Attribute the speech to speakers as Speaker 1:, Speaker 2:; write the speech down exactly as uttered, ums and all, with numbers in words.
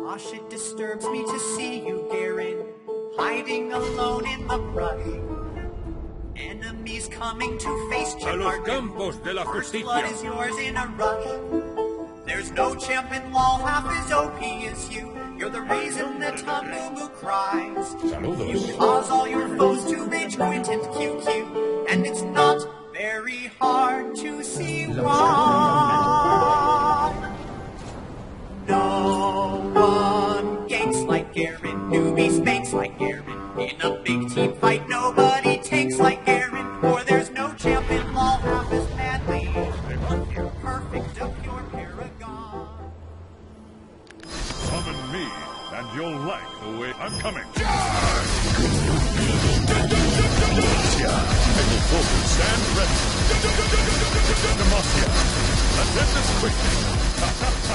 Speaker 1: Gosh, it disturbs me to see you, Garen, hiding alone in the brush. Enemies coming to face
Speaker 2: A los campos de la
Speaker 1: First
Speaker 2: justicia.
Speaker 1: blood is yours in a rush. There's no champ in law half as O P as you. You're the reason that Tamumu cries.
Speaker 2: Saludos.
Speaker 1: You cause all your foes to rage quit and Q Q. And it's not very hard to see why. No one ganks like Garen, newbies makes like Garen. In a big team fight, nobody takes like Garen, for there's no champ in law half as madly. You're perfect, a pure paragon.
Speaker 2: Summon me, and you'll like the way I'm coming. Stand ready. Demacia. Let's end this quickly.